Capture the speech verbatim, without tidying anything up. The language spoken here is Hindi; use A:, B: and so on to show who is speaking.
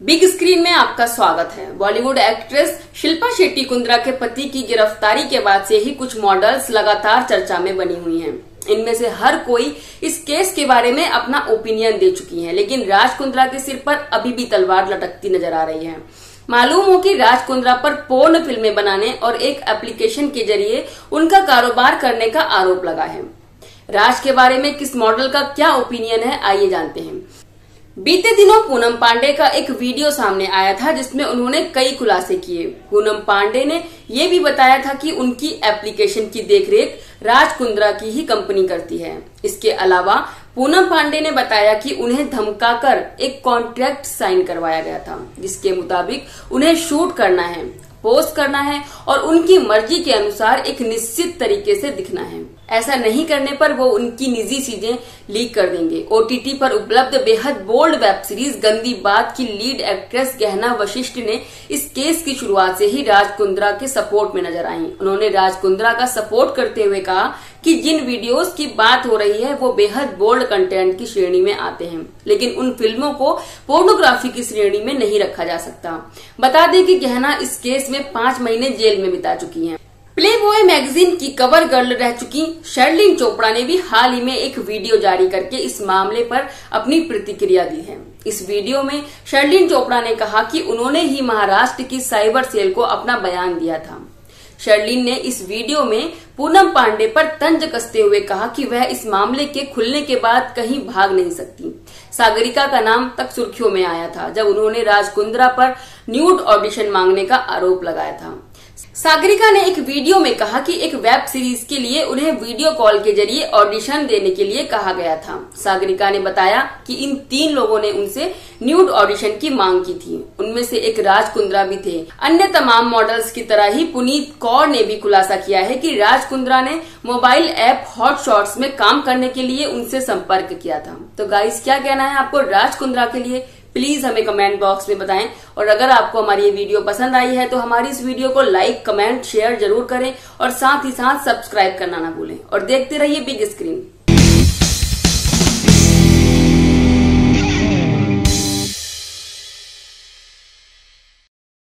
A: बिग स्क्रीन में आपका स्वागत है। बॉलीवुड एक्ट्रेस शिल्पा शेट्टी कुंद्रा के पति की गिरफ्तारी के बाद से ही कुछ मॉडल्स लगातार चर्चा में बनी हुई हैं। इनमें से हर कोई इस केस के बारे में अपना ओपिनियन दे चुकी है, लेकिन राज कुंद्रा के सिर पर अभी भी तलवार लटकती नजर आ रही है। मालूम हो कि राज कुंद्रा पर पोर्न फिल्में बनाने और एक एप्लीकेशन के जरिए उनका कारोबार करने का आरोप लगा है। राज के बारे में किस मॉडल का क्या ओपिनियन है, आइए जानते हैं। बीते दिनों पूनम पांडे का एक वीडियो सामने आया था जिसमें उन्होंने कई खुलासे किए। पूनम पांडे ने ये भी बताया था कि उनकी एप्लीकेशन की देखरेख राज कुंद्रा की ही कंपनी करती है। इसके अलावा पूनम पांडे ने बताया कि उन्हें धमकाकर एक कॉन्ट्रैक्ट साइन करवाया गया था, जिसके मुताबिक उन्हें शूट करना है, पोस्ट करना है और उनकी मर्जी के अनुसार एक निश्चित तरीके से दिखना है। ऐसा नहीं करने पर वो उनकी निजी चीजें लीक कर देंगे। ओटीटी पर उपलब्ध बेहद बोल्ड वेब सीरीज गंदी बात की लीड एक्ट्रेस गहना वशिष्ठ ने इस केस की शुरुआत से ही राज कुंद्रा के सपोर्ट में नजर आई। उन्होंने राज कुंद्रा का सपोर्ट करते हुए कहा कि जिन वीडियोस की बात हो रही है वो बेहद बोल्ड कंटेंट की श्रेणी में आते हैं, लेकिन उन फिल्मों को पोर्नोग्राफी की श्रेणी में नहीं रखा जा सकता। बता दें कि गहना इस केस में पांच महीने जेल में बिता चुकी हैं। प्लेबॉय मैगजीन की कवर गर्ल रह चुकी शर्लिन चोपड़ा ने भी हाल ही में एक वीडियो जारी करके इस मामले पर अपनी प्रतिक्रिया दी है। इस वीडियो में शर्लिन चोपड़ा ने कहा कि उन्होंने ही महाराष्ट्र की साइबर सेल को अपना बयान दिया था। शर्लिन ने इस वीडियो में पूनम पांडे पर तंज कसते हुए कहा कि वह इस मामले के खुलने के बाद कहीं भाग नहीं सकती। सागरिका का नाम तक सुर्खियों में आया था जब उन्होंने राज कुंद्रा पर न्यूड ऑडिशन मांगने का आरोप लगाया था। सागरिका ने एक वीडियो में कहा कि एक वेब सीरीज के लिए उन्हें वीडियो कॉल के जरिए ऑडिशन देने के लिए कहा गया था। सागरिका ने बताया कि इन तीन लोगों ने उनसे न्यूड ऑडिशन की मांग की थी। उनमें से एक राज कुंद्रा भी थे। अन्य तमाम मॉडल्स की तरह ही पुनीत कौर ने भी खुलासा किया है कि राज कुंद्रा ने मोबाइल ऐप हॉट शॉट्स में काम करने के लिए उनसे संपर्क किया था। तो गाइस, क्या कहना है आपको राज कुंद्रा के लिए? प्लीज हमें कमेंट बॉक्स में बताएं। और अगर आपको हमारी ये वीडियो पसंद आई है तो हमारी इस वीडियो को लाइक, कमेंट, शेयर जरूर करें और साथ ही साथ सब्सक्राइब करना ना भूलें। और देखते रहिए बिग स्क्रीन।